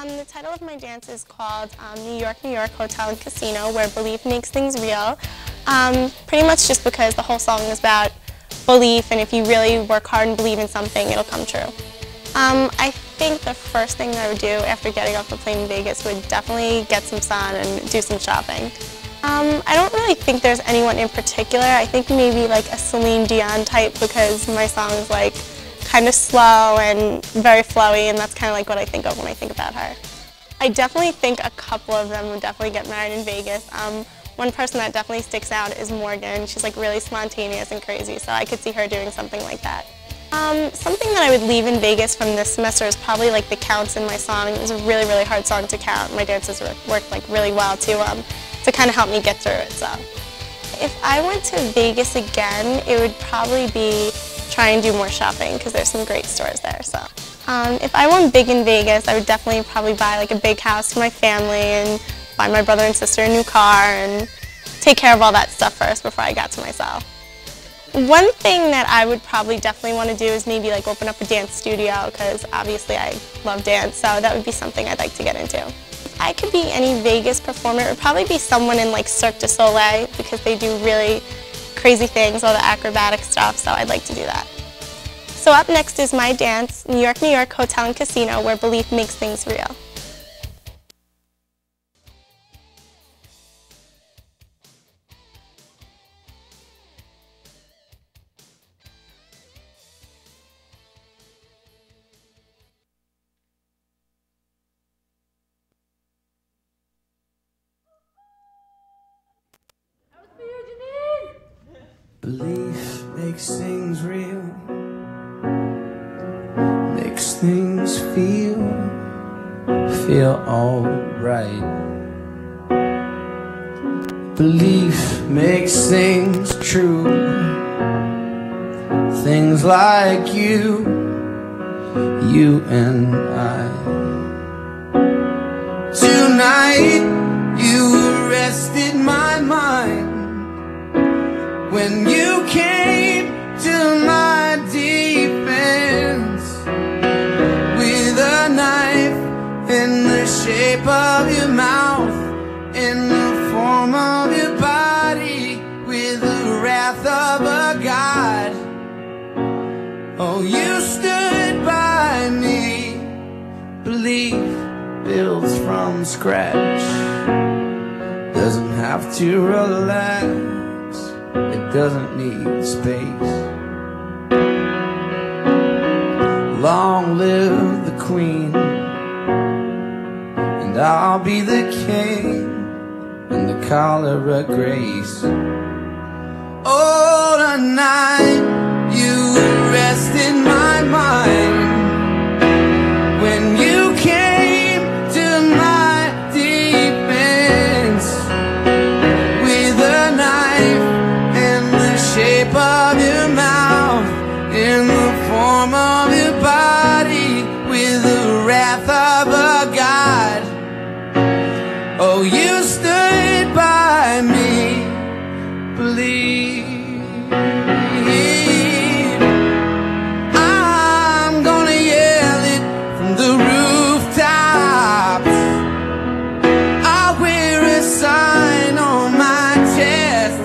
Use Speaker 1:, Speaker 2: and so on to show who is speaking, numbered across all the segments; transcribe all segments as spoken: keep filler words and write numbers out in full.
Speaker 1: Um, the title of my dance is called um, New York, New York Hotel and Casino, where belief makes things real. Um, pretty much just because the whole song is about belief, and if you really work hard and believe in something, it'll come true. Um, I think the first thing that I would do after getting off the plane in Vegas would definitely get some sun and do some shopping. Um, I don't really think there's anyone in particular. I think maybe like a Celine Dion type, because my song is like kind of slow and very flowy, and that's kind of like what I think of when I think about her. I definitely think a couple of them would definitely get married in Vegas. Um, one person that definitely sticks out is Morgan. She's like really spontaneous and crazy, so I could see her doing something like that. Um, something that I would leave in Vegas from this semester is probably like the counts in my song. It was a really, really hard song to count. My dancers worked like really well to, um, to kind of help me get through it. So, if I went to Vegas again, it would probably be try and do more shopping, because there's some great stores there. So, um, if I went big in Vegas, I would definitely probably buy like a big house for my family and buy my brother and sister a new car and take care of all that stuff first before I got to myself. One thing that I would probably definitely want to do is maybe like open up a dance studio, because obviously I love dance, so that would be something I'd like to get into. If I could be any Vegas performer, it would probably be someone in like Cirque du Soleil, because they do really crazy things, all the acrobatic stuff, so I'd like to do that. So up next is my dance, New York, New York Hotel and Casino, where belief makes things real.
Speaker 2: Belief makes things real, makes things feel, feel alright. Belief makes things true, things like you, you and I. Tonight you arrested my mind when you came to my defense with a knife in the shape of your mouth, in the form of your body, with the wrath of a god. Oh, you stood by me. Belief builds from scratch, doesn't have to relax. It doesn't need space. Long live the queen, and I'll be the king in the cholera grace. Oh, tonight you arrested my mind when you came to my defense with a knife shape of your mouth, in the form of your body, with the wrath of a god. Oh, you stood by me. Believe I'm gonna yell it from the rooftops. I'll wear a sign on my chest.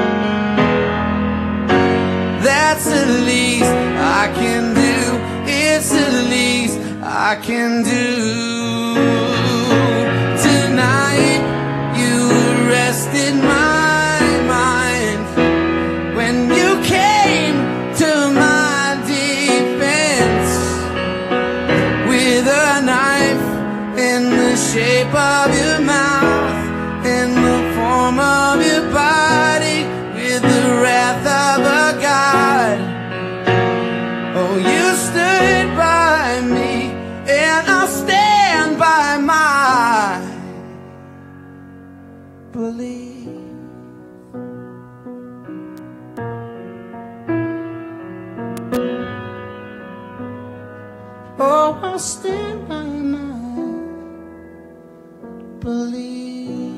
Speaker 2: That's the least I can do. It's the least I can do. Tonight you arrested my mind when you came to my defense with a knife in the shape of your mouth, in the form of your body, with the wrath of a god. Oh, you stood by me, and I'll stand by my belief. Oh, I'll stand by my belief.